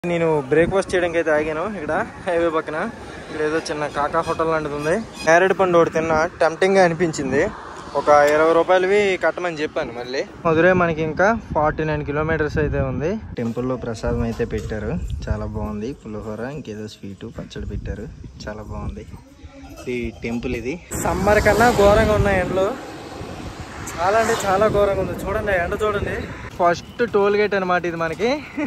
నేను బ్రేక్ఫాస్ట్ చేయడానికి అయితే ఆగాను ఇక్కడ హైవే పక్కన. ఇక్కడ ఏదో చిన్న కాకా హోటల్ లాంటిది ఉంది. నేరేడు పండు ఒకటి తిన్నా, టెంప్టింగ్ గా అనిపించింది. ఒక 20 రూపాయలవి కట్టమని చెప్పాను. మళ్ళీ మధురై మనకి ఇంకా 49 కిలోమీటర్స్ అయితే ఉంది. టెంపుల్లో ప్రసాదం అయితే పెట్టారు, చాలా బాగుంది. పులిహోర, ఇంకేదో స్వీటు, పచ్చడి పెట్టారు, చాలా బాగుంది. ఈ టెంపుల్ ఇది సమ్మర్ కన్నా ఘోరంగా ఉన్నాయి ఎండలు, చాలా అంటే చాలా ఘోరంగా ఉంది. చూడండి ఎండ చూడండి. ఫస్ట్ టోల్ గేట్ అనమాట ఇది మనకి.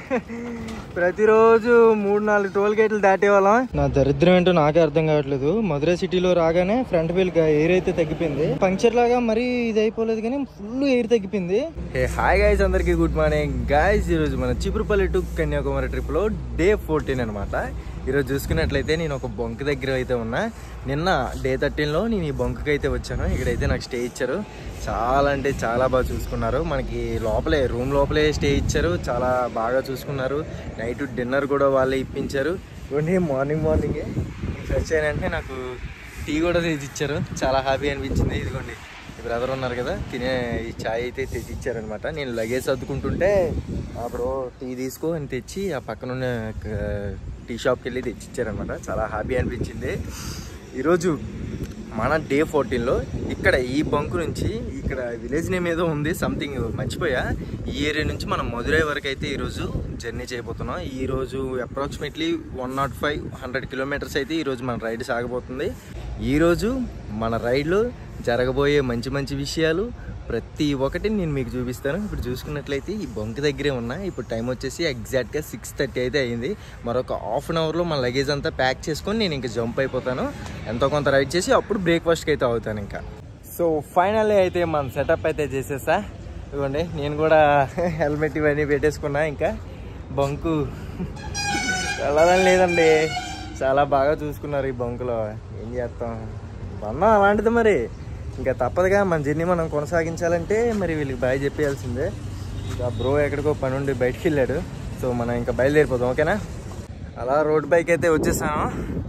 ప్రతిరోజు 3-4 టోల్ గేట్లు దాటేవాళ్ళం. నా దరిద్రం ఏంటో నాకే అర్థం కావట్లేదు. మధురై సిటీలో రాగానే ఫ్రంట్ వీల్ ఎయిర్ అయితే తగ్గిపోయింది. పంక్చర్ లాగా మరీ ఇది అయిపోలేదు కానీ ఫుల్ ఎయిర్ తగ్గిపోయింది. హాయ్ గైస్, అందరికి గుడ్ మార్నింగ్ గైస్. ఈరోజు మన చిపురుపల్లి టు కన్యాకుమారి ట్రిప్ లో డే 14 అనమాట. ఈరోజు చూసుకున్నట్లయితే నేను ఒక బొంక్ దగ్గర అయితే ఉన్నా. నిన్న డే 13లో నేను ఈ బొంకకి అయితే వచ్చాను. ఇక్కడైతే నాకు స్టే ఇచ్చారు, చాలా అంటే చాలా బాగా చూసుకున్నారు. మనకి లోపలే రూమ్ లోపలే స్టే ఇచ్చారు, చాలా బాగా చూసుకున్నారు. నైట్ డిన్నర్ కూడా వాళ్ళే ఇప్పించారు. ఇవన్నీ మార్నింగే ఫ్రెష్ అయినంటే నాకు టీ కూడా తెచ్చి ఇచ్చారు, చాలా హ్యాపీ అనిపించింది. ఇదిగోండి ఈ బ్రదర్ ఉన్నారు కదా, తినే ఈ ఛాయ్ అయితే తెచ్చి ఇచ్చారనమాట. నేను లగేజ్ సర్దుకుంటుంటే అప్పుడు టీ తీసుకో అని తెచ్చి ఆ పక్కనున్న టీ షాప్కి వెళ్ళి తెచ్చిచ్చారనమాట. చాలా హ్యాపీ అనిపించింది. ఈరోజు మన డే 14లో ఇక్కడ ఈ బంకు నుంచి ఇక్కడ విలేజ్ నేమ్ ఏదో ఉంది, సంథింగ్ మర్చిపోయా. ఈ ఏరియా నుంచి మనం మధురై వరకు అయితే ఈరోజు జర్నీ చేయబోతున్నాం. ఈరోజు అప్రాక్సిమేట్లీ 105-100 కిలోమీటర్స్ అయితే ఈరోజు మన రైడ్ సాగబోతుంది. ఈరోజు మన రైడ్లో జరగబోయే మంచి మంచి విషయాలు ప్రతి ఒక్కటి నేను మీకు చూపిస్తాను. ఇప్పుడు చూసుకున్నట్లయితే ఈ బొంక దగ్గరే ఉన్నా. ఇప్పుడు టైం వచ్చేసి ఎగ్జాక్ట్గా 6:30 అయితే అయింది. మరొక హాఫ్ అన్ అవర్లో మన లగేజ్ అంతా ప్యాక్ చేసుకొని నేను ఇంకా జంప్ అయిపోతాను. ఎంతో కొంత రైడ్ చేసి అప్పుడు బ్రేక్ఫాస్ట్కి అయితే అవుతాను ఇంకా. సో ఫైనల్లీ అయితే మన సెటప్ అయితే చేసేసా. ఇవ్వండి, నేను కూడా హెల్మెట్ ఇవన్నీ పెట్టేసుకున్నా. ఇంకా బంకు వెళ్ళాలని లేదండి, చాలా బాగా చూసుకున్నారు ఈ బంకులో. ఏం చేస్తాం, అన్నా అలాంటిది మరి ఇంకా తప్పదుగా. మన జర్నీ మనం కొనసాగించాలంటే మరి వీళ్ళకి బాయ్ చెప్పేయాల్సిందే. ఇంకా బ్రో ఎక్కడికో పని ఉండి బయటికి వెళ్ళాడు. సో మనం ఇంకా బయలుదేరిపోతాం, ఓకేనా. అలా రోడ్ బైక్ అయితే వచ్చేసాము.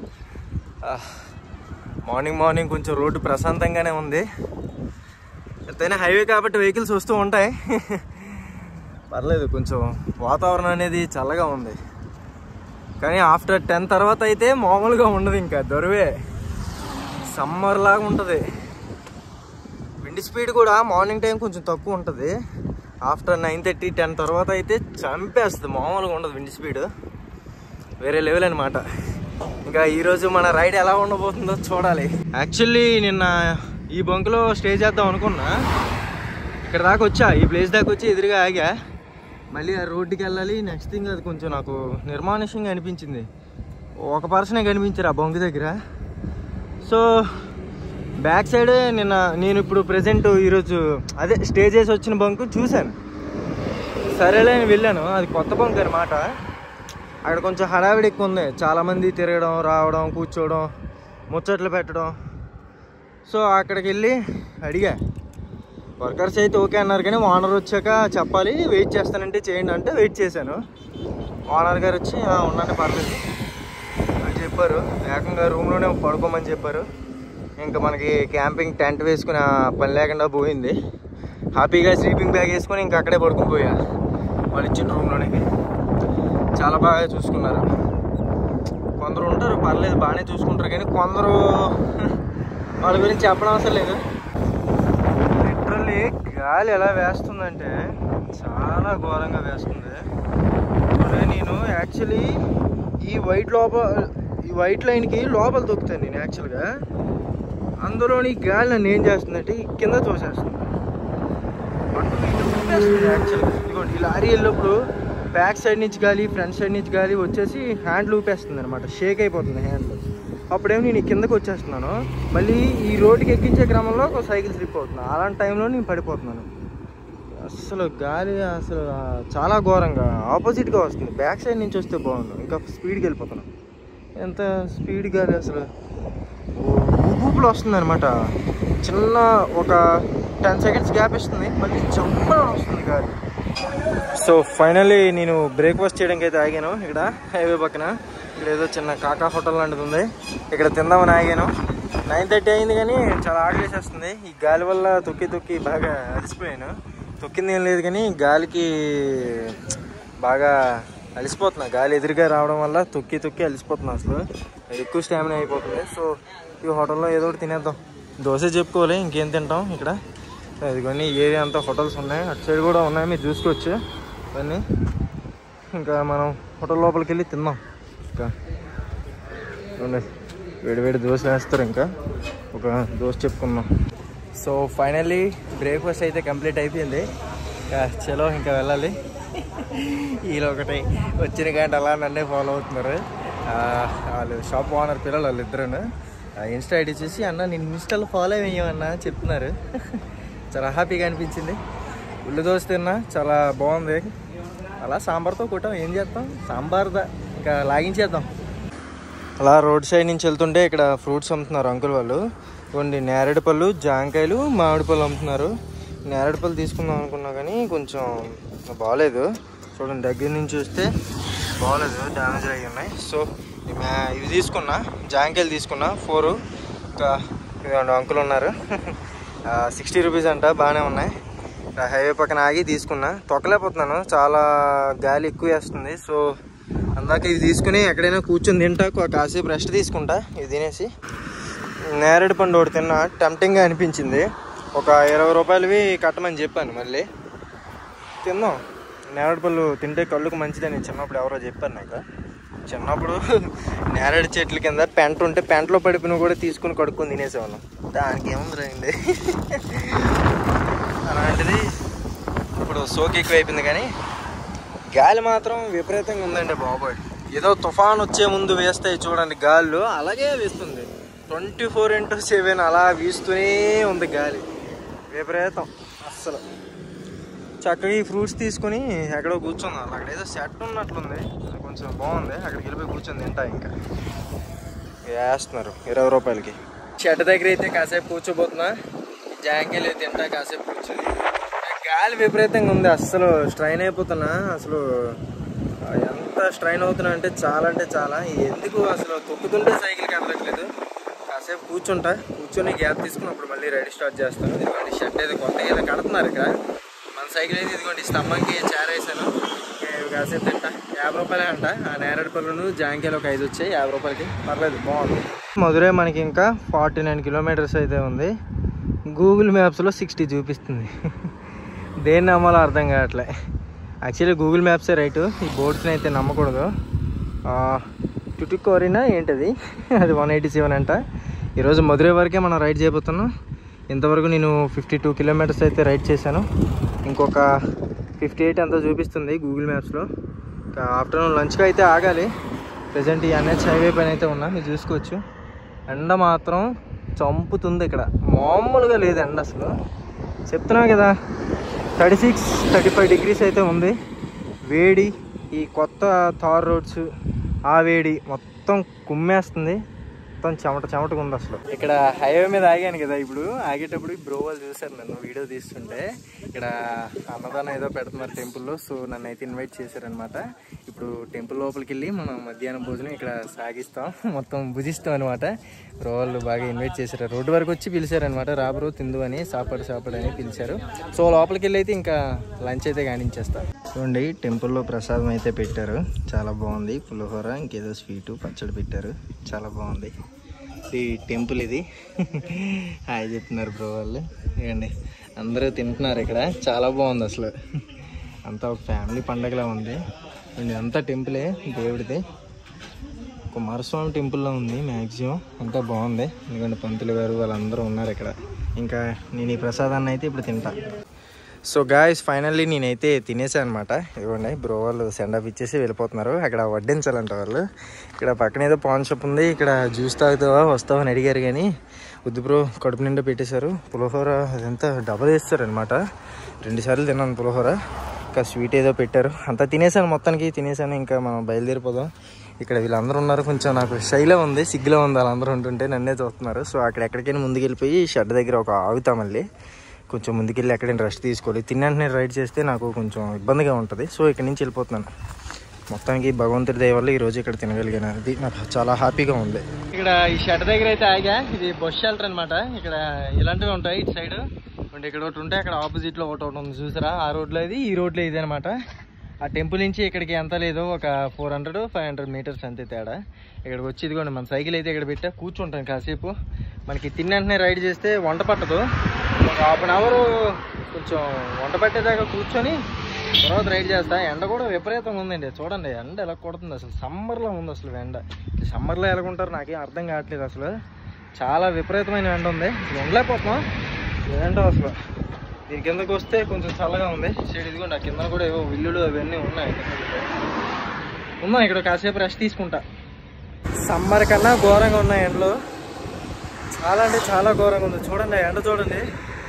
మార్నింగ్ కొంచెం రోడ్డు ప్రశాంతంగానే ఉంది. ఎంతైనా హైవే కాబట్టి వెహికల్స్ వస్తూ ఉంటాయి, పర్లేదు. కొంచెం వాతావరణం అనేది చల్లగా ఉంది. కానీ ఆఫ్టర్ 10 తర్వాత అయితే మామూలుగా ఉండదు, ఇంకా దొరవే సమ్మర్ లాగా ఉంటుంది. విండ్ స్పీడ్ కూడా మార్నింగ్ టైం కొంచెం తక్కువ ఉంటుంది. ఆఫ్టర్ 9:30-10 తర్వాత అయితే చంపేస్తుంది, మామూలుగా ఉండదు విండ్ స్పీడ్, వేరే లెవెల్ అనమాట. ఇంకా ఈరోజు మన రైడ్ ఎలా ఉండబోతుందో చూడాలి. యాక్చువల్లీ నిన్న ఈ బంకులో స్టే చేద్దాం అనుకున్నా. ఇక్కడ దాకా వచ్చా, ఈ ప్లేస్ దాకా వచ్చి ఎదురుగా ఆగా. మళ్ళీ ఆ రోడ్డుకి వెళ్ళాలి. నెక్స్ట్ థింగ్ అది కొంచెం నాకు నిర్మానుష్యంగా అనిపించింది. ఒక పర్సనే కనిపించారు ఆ బంకు దగ్గర. సో బ్యాక్ సైడే నేను ఇప్పుడు ప్రెజెంట్ ఈరోజు అదే స్టే చేసి వచ్చిన బంకు చూశాను. సరేలే అని వెళ్ళాను. అది కొత్త బంక్ అనమాట. అక్కడ కొంచెం హడావిడి ఎక్కువ ఉంది, చాలామంది తిరగడం, రావడం, కూర్చోవడం, ముచ్చట్లు పెట్టడం. సో అక్కడికి వెళ్ళి అడిగా. వర్కర్స్ అయితే ఓకే అన్నారు, కానీ ఓనర్ వచ్చాక చెప్పాలి, వెయిట్ చేస్తానంటే చేయండి అంటే వెయిట్ చేశాను. ఓనర్ గారు వచ్చి ఉండండి పర్లేదు అని చెప్పారు. ఏకంగా రూమ్లోనే పడుకోమని చెప్పారు. ఇంకా మనకి క్యాంపింగ్ టెంట్ వేసుకుని పని లేకుండా పోయింది. హ్యాపీగా స్లీపింగ్ బ్యాగ్ వేసుకొని ఇంకా అక్కడే పడుకుని పోయా వాళ్ళు ఇచ్చిన రూమ్లోనే. చాలా బాగా చూసుకున్నారు. కొందరు ఉంటారు పర్లేదు బాగానే చూసుకుంటారు, కానీ కొందరు వాళ్ళ గురించి చెప్పడం అవసరం లేదు. లిటరల్లీ గాలి ఎలా వేస్తుందంటే చాలా ఘోరంగా వేస్తుంది. నేను యాక్చువల్లీ ఈ వైట్ లైన్కి లోపల తొక్కుతాను నేను యాక్చువల్గా. అందులోని గాలి నన్ను ఏం చేస్తుందంటే కింద తోసేస్తుంది. యాక్చువల్గా ఇదిగోండి, ఈ లారీ వెళ్ళినప్పుడు బ్యాక్ సైడ్ నుంచి గాలి, ఫ్రంట్ సైడ్ నుంచి గాలి వచ్చేసి హ్యాండ్లు ఊపేస్తుంది అనమాట, షేక్ అయిపోతుంది హ్యాండ్లు. అప్పుడేమో నేను కిందకు వచ్చేస్తున్నాను. మళ్ళీ ఈ రోడ్డుకి ఎక్కించే క్రమంలో ఒక సైకిల్ స్లిప్ అవుతున్నాను. అలాంటి టైంలో నేను పడిపోతున్నాను. అసలు గాలి అసలు చాలా ఘోరంగా ఆపోజిట్గా వస్తుంది. బ్యాక్ సైడ్ నుంచి వస్తే బాగుండు, ఇంకా స్పీడ్కి వెళ్ళిపోతున్నాను. ఎంత స్పీడ్ గాలి అసలు ఊపులో వస్తుంది అనమాట. చిన్న ఒక 10 సెకండ్స్ గ్యాప్ ఇస్తుంది, మళ్ళీ చంపడం వస్తుంది గాలి. సో ఫైనల్లీ నేను బ్రేక్ఫాస్ట్ చేయడానికి అయితే ఆగాను ఇక్కడ హైవే పక్కన. ఇక్కడ ఏదో చిన్న కాకా హోటల్ లాంటిది ఉంది, ఇక్కడ తిందామని ఆగాను. 9:30 అయింది, కానీ చాలా ఆకలేసేస్తుంది. ఈ గాలి వల్ల తొక్కి బాగా అలసిపోయాను. తొక్కింది ఏం లేదు, కానీ గాలికి బాగా అలిసిపోతున్నా, గాలి ఎదురుగా రావడం వల్ల తొక్కి అలిసిపోతున్నా, అసలు ఎక్కువ స్టామినా అయిపోతుంది. సో ఈ హోటల్లో ఏదో ఒకటి తినేద్దాం. దోశ చెప్పుకోవాలి, ఇంకేం తింటాం ఇక్కడ. ఇదిగోని ఏరియా అంతా హోటల్స్ ఉన్నాయి, అటు సైడ్ కూడా ఉన్నాయి, మీరు చూసుకోవచ్చు ఇవన్నీ. ఇంకా మనం హోటల్ లోపలికి వెళ్ళి తిందాం. ఇంకా వేడి దోశ వేస్తారు, ఇంకా ఒక దోశ చెప్పుకుందాం. సో ఫైనల్లీ బ్రేక్ఫాస్ట్ అయితే కంప్లీట్ అయిపోయింది. ఇంకా చలో ఇంకా వెళ్ళాలి. వీళ్ళు ఒకటి వచ్చిన గంట అలా నన్నే ఫాలో అవుతున్నారు. వాళ్ళు షాప్ ఓనర్ పిల్లలు వాళ్ళు ఇద్దరు ఇన్స్టా ఐడి చూసి అన్న నేను ఇన్స్టాలో ఫాలో అయ్యామన్నా చెప్తున్నారు. చాలా హ్యాపీగా అనిపించింది. ఉల్లి దోశ తిన్నా, చాలా బాగుంది. అలా సాంబార్తో కొట్టాం, ఏం చేస్తాం, సాంబార్దా ఇంకా లాగించేద్దాం. అలా రోడ్ సైడ్ నుంచి వెళ్తుంటే ఇక్కడ ఫ్రూట్స్ అమ్ముతున్నారు అంకుల్ వాళ్ళు. కొన్ని నేరేడు పళ్ళు, జాంకాయలు, మామిడి పళ్ళు అమ్ముతున్నారు. నేరేడు పళ్ళు తీసుకుందాం అనుకున్నా కానీ కొంచెం బాగాలేదు. చూడండి దగ్గర నుంచి చూస్తే బాగాలేదు, డ్యామేజ్ అయ్యి ఉన్నాయి. సో ఇవి తీసుకున్నా, జాంకాయలు తీసుకున్నా 4. ఇంకా అంకుల్ ఉన్నారు 60 రూపీస్ అంట, బాగానే ఉన్నాయి. హైవే పక్కన ఆగి తీసుకున్నా. తొక్కలేకపోతున్నాను, చాలా గాలి ఎక్కువ వేస్తుంది. సో అందాక ఇవి తీసుకుని ఎక్కడైనా కూర్చొని తింటా, కాసేపు రెస్ట్ తీసుకుంటా. ఇవి తినేసి నేరేడు పండు ఒకటి తిన్నా, టెంప్టింగ్గా అనిపించింది. ఒక 20 రూపాయలవి కట్టమని చెప్పాను, మళ్ళీ తిందాం. నేరేడు పళ్ళు తింటే కళ్ళుకు మంచిదని చిన్నప్పుడు ఎవరో చెప్పారు నాకు. చిన్నప్పుడు నేరేడు చెట్ల కింద పెంట ఉంటే పెంటలో పడిపోయిన కూడా తీసుకుని కడుక్కొని తినేసేవాళ్ళం. దానికి ఏముంది రండి. అలాంటిది ఇప్పుడు సోకి ఎక్కువ అయిపోయింది. కానీ గాలి మాత్రం విపరీతంగా ఉందండి బాబోయ్. ఏదో తుఫాన్ వచ్చే ముందు వేస్తాయి చూడండి గాళ్ళు, అలాగే వేస్తుంది. 24/7 అలా వీస్తూనే ఉంది గాలి, విపరీతం అస్సలు. చక్కగా ఈ ఫ్రూట్స్ తీసుకుని ఎక్కడో కూర్చుందాం. అక్కడ ఏదో సెట్ ఉన్నట్లుంది, కొంచెం బాగుంది. అక్కడికి వెళ్ళిపోయి కూర్చొని తింటా. ఇంకా వేస్తున్నారు 20 రూపాయలకి. షెడ్ దగ్గర అయితే కాసేపు కూర్చోబోతున్నా, జాంకాయలు అయితే తింటా కాసేపు కూర్చొని. గాలి విపరీతంగా ఉంది, అస్సలు స్ట్రైన్ అయిపోతున్నా. అసలు ఎంత స్ట్రైన్ అవుతున్నా అంటే చాలా. ఎందుకు అసలు తొక్కుతుంటే సైకిల్ కదలట్లేదు. కాసేపు కూర్చొని గ్యాప్ తీసుకుని అప్పుడు మళ్ళీ రైడ్ స్టార్ట్ చేస్తాను. ఇదిగోండి షెడ్ అయితే కొత్తగా ఏదో కడుతున్నారు ఇక్కడ. మన సైకిల్ అయితే ఇదిగోండి స్తంభంకి చేరేసాను. కాసేపు తింటా. 50 రూపాయలే అంట. ఆ నేరేడు పళ్ళను జాంకాయలు ఒక 5 వచ్చాయి, 50 రూపాయలకి. పర్లేదు, బాగుంది. మధురై మనకి ఇంకా 49 కిలోమీటర్స్ అయితే ఉంది. గూగుల్ మ్యాప్స్లో 60 చూపిస్తుంది. దేన్ని నమ్మాలో అర్థం కావట్లే. యాక్చువల్లీ గూగుల్ మ్యాప్సే రైటు, ఈ బోర్డ్స్ని అయితే నమ్మకూడదు. టుటుకోరినా ఏంటది, అది 187 అంట. ఈరోజు మధురై వరకే మనం రైడ్ చేయబోతున్నాం. ఇంతవరకు నేను 52 కిలోమీటర్స్ అయితే రైడ్ చేశాను. ఇంకొక 58 అంతా చూపిస్తుంది గూగుల్ మ్యాప్స్లో. ఆఫ్టర్నూన్ లంచ్కి అయితే ఆగాలి. ప్రజెంట్ ఈ NH హైవే పైన అయితే ఉన్నా, మీరు చూసుకోవచ్చు. ఎండ మాత్రం చంపుతుంది ఇక్కడ, మామూలుగా లేదు ఎండ అసలు. చెప్తున్నా కదా 36-35 డిగ్రీస్ అయితే ఉంది. వేడి, ఈ కొత్త తార్ రోడ్స్, ఆ వేడి మొత్తం కుమ్మేస్తుంది. మొత్తం చెమటగా ఉంది అసలు. ఇక్కడ హైవే మీద ఆగాను కదా, ఇప్పుడు ఆగేటప్పుడు బ్రో వాళ్ళు చూసారు నన్ను వీడియో తీస్తుంటే. ఇక్కడ అన్నదానం ఏదో పెడుతున్నారు టెంపుల్లో. సో నన్ను అయితే ఇన్వైట్ చేశారనమాట. ఇప్పుడు టెంపుల్ లోపలికి వెళ్ళి మనం మధ్యాహ్నం భోజనం ఇక్కడ సాగిస్తాం, మొత్తం భుజిస్తాం అనమాట. బ్రో వాళ్ళు బాగా ఇన్వైట్ చేశారు, రోడ్డు వరకు వచ్చి పిలిచారనమాట. రా బ్రో తిందు అని, సాపాడు అని పిలిచారు. సో లోపలికి వెళ్ళి అయితే ఇంకా లంచ్ అయితే కానించేస్తాం. చూడండి టెంపుల్లో ప్రసాదం అయితే పెట్టారు, చాలా బాగుంది. పులిహోర, ఇంకేదో స్వీటు, పచ్చడి పెట్టారు, చాలా బాగుంది. ఈ టెంపుల్ ఇది. హాయ్ చెప్తున్నారు బ్రో వాళ్ళు. ఇవ్వండి అందరూ తింటున్నారు ఇక్కడ, చాలా బాగుంది అసలు. అంతా ఒక ఫ్యామిలీ పండగలా ఉంది. అంతా టెంపులే దేవుడిది. కుమారస్వామి టెంపుల్లో ఉంది మ్యాక్సిమం. అంతా బాగుంది, ఎందుకంటే పంతులు గారు వాళ్ళందరూ ఉన్నారు ఇక్కడ. ఇంకా నేను ఈ ప్రసాదాన్ని అయితే ఇప్పుడు తింటా. సో గాయ్స్ ఫైనల్లీ నేనైతే తినేసాను అనమాట. ఇవ్వండి బ్రో వాళ్ళు సెండప్ ఇచ్చేసి వెళ్ళిపోతున్నారు. అక్కడ వడ్డించాలంట వాళ్ళు. ఇక్కడ పక్కన ఏదో పాన్ షాప్ ఉంది, ఇక్కడ జ్యూస్ తాగుతావా వస్తావా అని అడిగారు, కానీ వద్దు బ్రో కడుపు నిండా పెట్టేశారు. పులిహోర అదంతా డబల్ వేస్తారనమాట. 2 సార్లు తిన్నాను పులిహోర. ఇంకా స్వీట్ ఏదో పెట్టారు, అంతా తినేసాను, మొత్తానికి తినేసాను. ఇంకా మనం బయలుదేరిపోదాం. ఇక్కడ వీళ్ళందరూ ఉన్నారు, కొంచెం నాకు షైలో ఉంది, సిగ్గులో ఉంది. వాళ్ళందరూ ఉంటుంటే నన్నే చూస్తున్నారు. సో అక్కడెక్కడికైనా ముందుకెళ్ళిపోయి షెడ్ దగ్గర ఒక ఆగుతా, మళ్ళీ కొంచెం ముందుకెళ్ళి ఎక్కడైనా రెస్ట్ తీసుకోవాలి. తిన్నంటనే రైడ్ చేస్తే నాకు కొంచెం ఇబ్బందిగా ఉంటుంది. సో ఇక్కడి నుంచి వెళ్ళిపోతున్నాను. మొత్తానికి భగవంతుడి దయ వల్ల ఈరోజు ఇక్కడ తినగలిగాను, అది నాకు చాలా హ్యాపీగా ఉంది. ఇక్కడ ఈ షెడ్ దగ్గర అయితే ఆగా. ఇది బస్ షెల్టర్ అనమాట. ఇక్కడ ఇలాంటివి ఉంటాయి ఇటు సైడ్. ఇక్కడ ఒకటి ఉంటాయి, అక్కడ ఆపోజిట్లో ఒకటి ఉంది చూసారా, ఆ రోడ్లో ఇది, ఈ రోడ్లో ఇది అనమాట. ఆ టెంపుల్ నుంచి ఇక్కడికి ఎంత లేదు, ఒక 400-500 మీటర్స్ అంతే తేడా. ఇక్కడికి వచ్చి ఇదిగోండి మన సైకిల్ అయితే ఇక్కడ పెట్టా, కూర్చుంటాను కాసేపు. మనకి తిన్న వెంటనే రైడ్ చేస్తే వంట పట్టదు, ఒక హాఫ్ అన్ అవర్ కొంచెం వంట పట్టేదాకా కూర్చొని తర్వాత రైడ్ చేస్తా. ఎండ కూడా విపరీతంగా ఉందండి, చూడండి ఎండ ఎలా కొడుతుంది, అసలు సమ్మర్లో ఉంది అసలు ఎండ. సమ్మర్లో ఎలాగుంటారు నాకేం అర్థం కావట్లేదు, అసలు చాలా విపరీతమైన ఎండ ఉంది, ఉండలేకపోతున్నాం ఏంటో అసలు. దీని కిందకు వస్తే కొంచెం చల్లగా ఉంది. సైడ్ ఇదిగోండి ఆ కింద కూడా ఏవో విల్లులు అవన్నీ ఉన్నాయి. ఇక్కడ కాసేపు రెస్ట్ తీసుకుంటా. సమ్మర్ కన్నా ఘోరంగా ఉన్నాయి ఎండలు, చాలా అంటే చాలా ఘోరంగా ఉంది. చూడండి ఎండ చూడండి,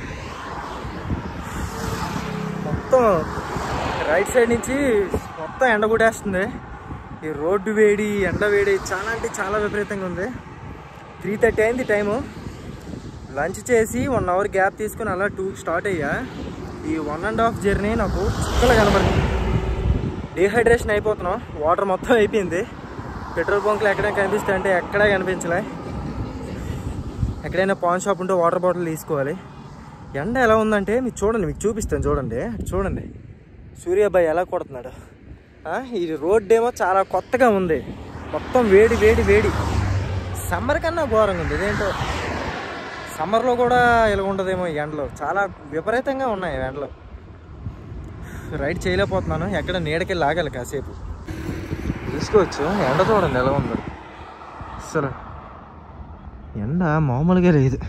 మొత్తం రైట్ సైడ్ నుంచి మొత్తం ఎండ కొట్టేస్తుంది. ఈ రోడ్డు వేడి, ఎండ వేడి చాలా అంటే చాలా విపరీతంగా ఉంది. 3:30 అయింది టైము. లంచ్ చేసి 1 అవర్ గ్యాప్ తీసుకుని అలా 2కి స్టార్ట్ అయ్యా. ఈ 1.5 జర్నీ నాకు చుక్కలు కనబడుతుంది. డీహైడ్రేషన్ అయిపోతున్నాం, వాటర్ మొత్తం అయిపోయింది. పెట్రోల్ బంక్లు ఎక్కడ కనిపిస్తాయి అంటే ఎక్కడా కనిపించలే. ఎక్కడైనా పాన్ షాప్ ఉంటే వాటర్ బాటిల్ తీసుకోవాలి. ఎండ ఎలా ఉందంటే మీకు చూడండి, మీకు చూపిస్తాను చూడండి. చూడండి సూర్యాబాయ్ ఎలా కొడుతున్నాడు. ఈ రోడ్డు ఏమో చాలా కొత్తగా ఉంది, మొత్తం వేడి వేడి వేడి. సమ్మర్ కన్నా ఘోరంగా ఉంది. ఇదేంటో సమ్మర్లో కూడా ఇలా ఉండదేమో. ఎండలు చాలా విపరీతంగా ఉన్నాయి ఎండలు. రైడ్ చేయలేకపోతున్నాను, ఎక్కడ నీడకెళ్ళి ఆగాలి కాసేపు తీసుకోవచ్చు. ఎండ చూడండి ఎలా ఉందో, అసలు ఎండ మామూలుగా లేదు.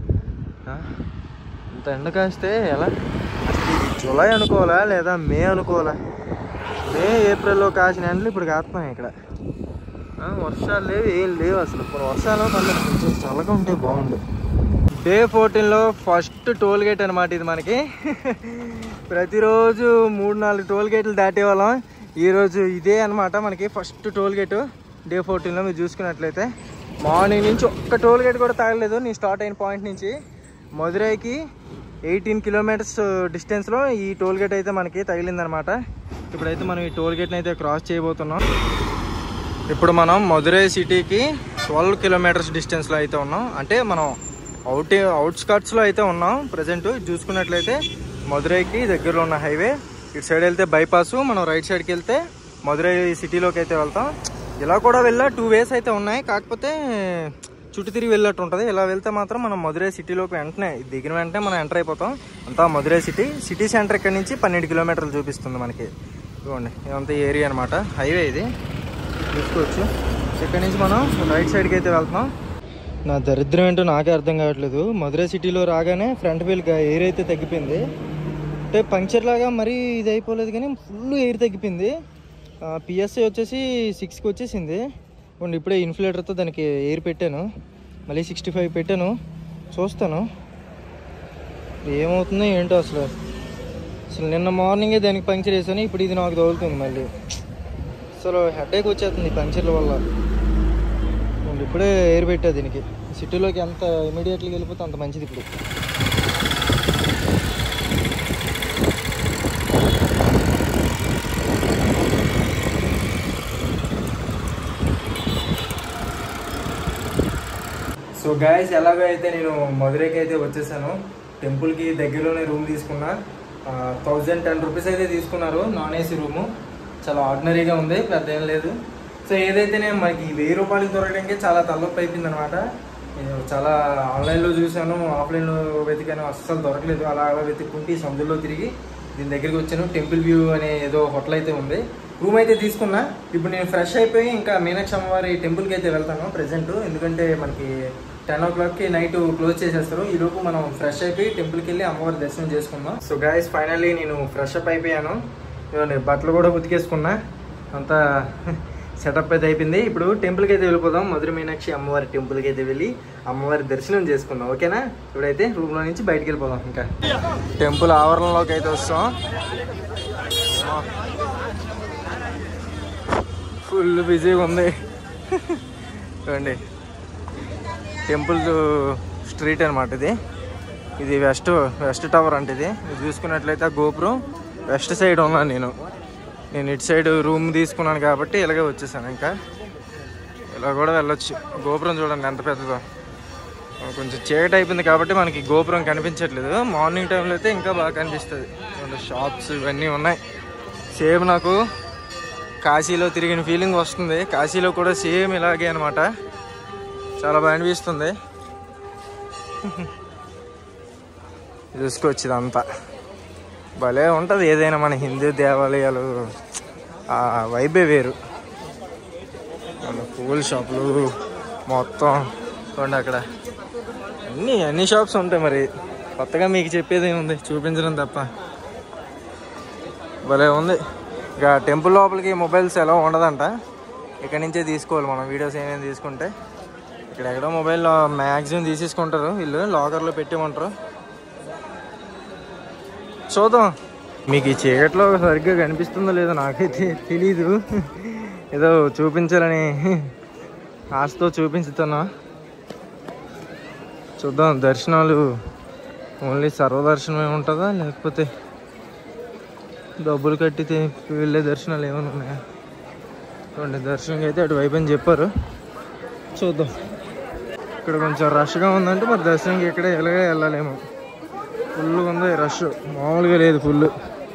ఇంత ఎండ కాస్తే ఎలా, జూలై అనుకోవాలా లేదా మే అనుకోవాలా? మే ఏప్రిల్లో కాసిన ఎండలు ఇప్పుడు కాస్తున్నాయి ఇక్కడ. వర్షాలు లేవు, ఏం లేవు అసలు. ఇప్పుడు వర్షాలు మళ్ళీ కొంచెం చల్లగా ఉంటే బాగుండు. డే 14లో ఫస్ట్ టోల్ గేట్ అనమాట ఇది మనకి. ప్రతిరోజు 3-4 టోల్ గేట్లు దాటేవాళ్ళం, ఈరోజు ఇదే అనమాట మనకి ఫస్ట్ టోల్ గేటు. డే 14లో మీరు చూసుకున్నట్లయితే మార్నింగ్ నుంచి ఒక్క టోల్ గేట్ కూడా తాగలేదు. నేను స్టార్ట్ అయిన పాయింట్ నుంచి మధురైకి 18 కిలోమీటర్స్ డిస్టెన్స్లో ఈ టోల్ గేట్ అయితే మనకి తగిలిందనమాట. ఇప్పుడైతే మనం ఈ టోల్ గేట్ని అయితే క్రాస్ చేయబోతున్నాం. ఇప్పుడు మనం మధురై సిటీకి 12 కిలోమీటర్స్ డిస్టెన్స్లో అయితే ఉన్నాం. అంటే మనం అవుట్స్కట్స్లో అయితే ఉన్నాం ప్రజెంట్. చూసుకున్నట్లయితే మధురైకి దగ్గరలో ఉన్న హైవే, ఇటు సైడ్ వెళ్తే బైపాస్, మనం రైట్ సైడ్కి వెళ్తే మధురై సిటీలోకి అయితే వెళ్తాం. ఇలా కూడా వెళ్ళా 2 వేస్ అయితే ఉన్నాయి, కాకపోతే చుట్టూ తిరిగి వెళ్ళినట్టు ఉంటుంది. ఇలా వెళ్తే మాత్రం మనం మధురై సిటీలోకి వెంటనే దిగిన వెంటనే మనం ఎంటర్ అయిపోతాం. అంతా మధురై సిటీ సెంటర్ ఇక్కడ నుంచి 12 కిలోమీటర్లు చూపిస్తుంది మనకి. ఇవ్వండి ఇదంతా ఏరియా అనమాట, హైవే ఇది చూసుకోవచ్చు. ఇక్కడ నుంచి మనం రైట్ సైడ్కి అయితే వెళ్తున్నాం. నా దరిద్రం ఏంటో నాకే అర్థం కావట్లేదు. మధురై సిటీలో రాగానే ఫ్రంట్ వీల్ ఎయిర్ అయితే తగ్గిపోయింది. అంటే పంక్చర్ లాగా మరీ ఇది అయిపోలేదు కానీ ఫుల్ ఎయిర్ తగ్గిపోయింది. పిఎస్ఐ వచ్చేసి 6కి వచ్చేసింది. ఇప్పుడే ఇన్ఫ్లేటర్తో దానికి ఎయిర్ పెట్టాను, మళ్ళీ 65 పెట్టాను. చూస్తాను ఏమవుతుందో ఏంటో. అసలు నిన్న మార్నింగే దానికి పంక్చర్ వేసాను, ఇప్పుడు ఇది నాకు తగులుతుంది మళ్ళీ. అసలు హెడేక్ వచ్చేస్తుంది పంక్చర్ల వల్ల. ఇప్పుడే ఎయిర్ పెట్టా దీనికి. సిటీలోకి ఎంత ఇమీడియట్గా వెళ్ళిపోతే అంత మంచిది. ఇప్పుడు సో గాయస్ ఎలాగో అయితే నేను మధురైకి అయితే వచ్చేసాను. టెంపుల్కి దగ్గరలోనే రూమ్ తీసుకున్నా. 1010 రూపీస్ అయితే తీసుకున్నారు, నాన్ ఏసీ రూము. చాలా ఆర్డినరీగా ఉంది, పెద్ద ఏం లేదు. సో ఏదైతేనే మనకి 1000 రూపాయలకి దొరకడానికి చాలా తలనొప్పి అయిపోయింది అనమాట. నేను చాలా ఆన్లైన్లో చూశాను, ఆఫ్లైన్లో వెతికాను, అస్సలు దొరకలేదు. అలా వెతుక్కుంటే సముద్రంలో తిరిగి దీని దగ్గరికి వచ్చాను. టెంపుల్ వ్యూ అనే ఏదో హోటల్ అయితే ఉంది, రూమ్ అయితే తీసుకున్నా. ఇప్పుడు నేను ఫ్రెష్ అయిపోయి ఇంకా మీనాక్షి అమ్మవారి టెంపుల్కి అయితే వెళ్తాను ప్రజెంట్. ఎందుకంటే మనకి 10 o'clockకి నైట్ క్లోజ్ చేసేస్తారు. ఈ లోపు మనం ఫ్రెష్ అయిపోయి టెంపుల్కి వెళ్ళి అమ్మవారి దర్శనం చేసుకుందాం. సో గాయస్ ఫైనల్లీ నేను ఫ్రెష్ అప్ అయిపోయాను. బట్టలు కూడా ఉతికేసుకున్నా, అంతా సెటప్ అయితే అయిపోయింది. ఇప్పుడు టెంపుల్కి అయితే వెళ్ళిపోదాం. మధుర మీనాక్షి అమ్మవారి టెంపుల్కి అయితే వెళ్ళి అమ్మవారి దర్శనం చేసుకుందాం, ఓకేనా? ఇప్పుడైతే రూమ్లో నుంచి బయటికి వెళ్ళిపోదాం. ఇంకా టెంపుల్ ఆవరణలోకి అయితే వస్తాం. ఫుల్ బిజీగా ఉంది చూడండి. టెంపుల్ స్ట్రీట్ అనమాట ఇది వెస్ట్ టవర్ అంటే ఇది చూసుకున్నట్లయితే గోపురం వెస్ట్ సైడ్ ఉన్నాను నేను ఇటు సైడ్ రూమ్ తీసుకున్నాను కాబట్టి ఇలాగే వచ్చేసాను. ఇంకా ఇలా కూడా వెళ్ళొచ్చు. గోపురం చూడండి ఎంత పెద్దదో. కొంచెం చీకటి అయిపోయింది కాబట్టి మనకి గోపురం కనిపించట్లేదు. మార్నింగ్ టైంలో అయితే ఇంకా బాగా కనిపిస్తుంది. షాప్స్ ఇవన్నీ ఉన్నాయి. సేమ్ నాకు కాశీలో తిరిగిన ఫీలింగ్ వస్తుంది. కాశీలో కూడా సేమ్ ఇలాగే అనమాట. చాలా బాగా అనిపిస్తుంది. చూసుకోవచ్చు ఇదంతా భలే ఉంటుంది. ఏదైనా మన హిందూ దేవాలయాలు ఆ వైబే వేరు. పూల షాపులు మొత్తం చూడండి. అక్కడ అన్ని షాప్స్ ఉంటాయి. మరి కొత్తగా మీకు చెప్పేది ఏముంది, చూపించడం తప్ప. భలే ఉంది. ఇక టెంపుల్ లోపలికి మొబైల్స్ ఎలా ఉండదంట. ఇక్కడ నుంచే తీసుకోవాలి మనం వీడియోస్ ఏమేమి తీసుకుంటే. ఇక్కడ ఎక్కడో మొబైల్ మ్యాక్సిమం తీసేసుకుంటారు వీళ్ళు, లాకర్లో పెట్టేమంటారు. చూద్దాం. మీకు ఈ చీకట్లో సరిగ్గా కనిపిస్తుందో లేదో నాకైతే తెలీదు. ఏదో చూపించాలని ఆశతో చూపించుతున్నా. చూద్దాం. దర్శనాలు ఓన్లీ సర్వదర్శనమే ఉంటుందా, లేకపోతే డబ్బులు కట్టితే వెళ్ళే దర్శనాలు ఏమైనా ఉన్నాయా? చూడండి, దర్శనంకి అయితే అటువైపు అని చెప్పారు. చూద్దాం. ఇక్కడ కొంచెం రష్గా ఉందంటే మరి దర్శనంకి ఇక్కడే ఎలాగే వెళ్ళాలేమో. ఫుల్గా ఉంది రష్, మామూలుగా లేదు. ఫుల్.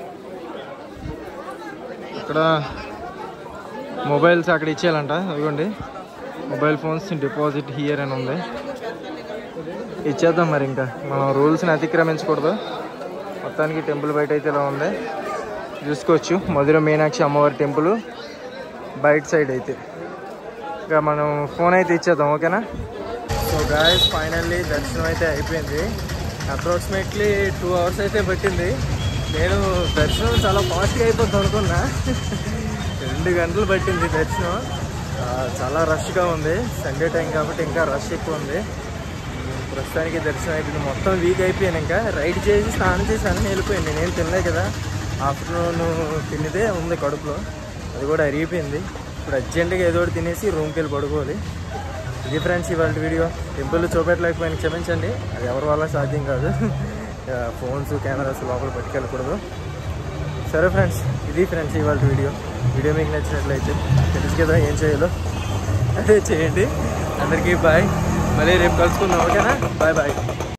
ఇక్కడ మొబైల్స్ అక్కడ ఇచ్చేయాలంట. ఇదిగోండి, మొబైల్ ఫోన్స్ డిపాజిట్ హియర్ అని ఉంది. ఇచ్చేద్దాం. మరి ఇంకా మనం రూల్స్ని అతిక్రమించకూడదు. మొత్తానికి టెంపుల్ బయట అయితే ఇలా ఉంది, చూసుకోవచ్చు. మధుర మీనాక్షి అమ్మవారి టెంపుల్ బయట సైడ్ అయితే. ఇంకా మనం ఫోన్ అయితే ఇచ్చేద్దాం. ఓకేనా? సో గాయ్స్, ఫైనల్లీ దర్శనం అయితే అయిపోయింది. అప్రాక్సిమేట్లీ 2 hours అయితే పట్టింది. నేను దర్శనం చాలా ఫాస్ట్గా అయిపోతుంది అనుకున్నా. 2 గంటలు పట్టింది దర్శనం. చాలా రష్గా ఉంది. సండే టైం కాబట్టి ఇంకా రష్ ఎక్కువ ఉంది. ప్రస్తుతానికి దర్శనం అయిపోయింది. మొత్తం వీక్ అయిపోయాను. ఇంకా రైడ్ చేసి స్నానం చేసి అన్నీ వెళ్ళిపోయింది. నేను తినలే కదా, ఆఫ్టర్నూన్ తినేదే ఉంది కడుపులో, అది కూడా అరిగిపోయింది. ఇప్పుడు అర్జెంటుగా ఏదో ఒకటి తినేసి రూమ్కి వెళ్ళి పడుకోవాలి. ఇది ఫ్రెండ్స్ ఇవాళ వీడియో. టెంపుల్ చూపెట్టలేకపోయినా క్షమించండి, అది ఎవరి వల్ల సాధ్యం కాదు. ఫోన్స్ కెమెరాస్ లోపల పట్టుకెళ్ళకూడదు. సరే ఫ్రెండ్స్, ఇది ఫ్రెండ్స్ ఇవాళ వీడియో. వీడియో మీకు నచ్చినట్లయితే తెలుసు కదా ఏం చేయాలో, అదే చేయండి. అందరికీ బాయ్. మళ్ళీ రేపు కలుసుకుందాం. ఓకేనా? Bye bye.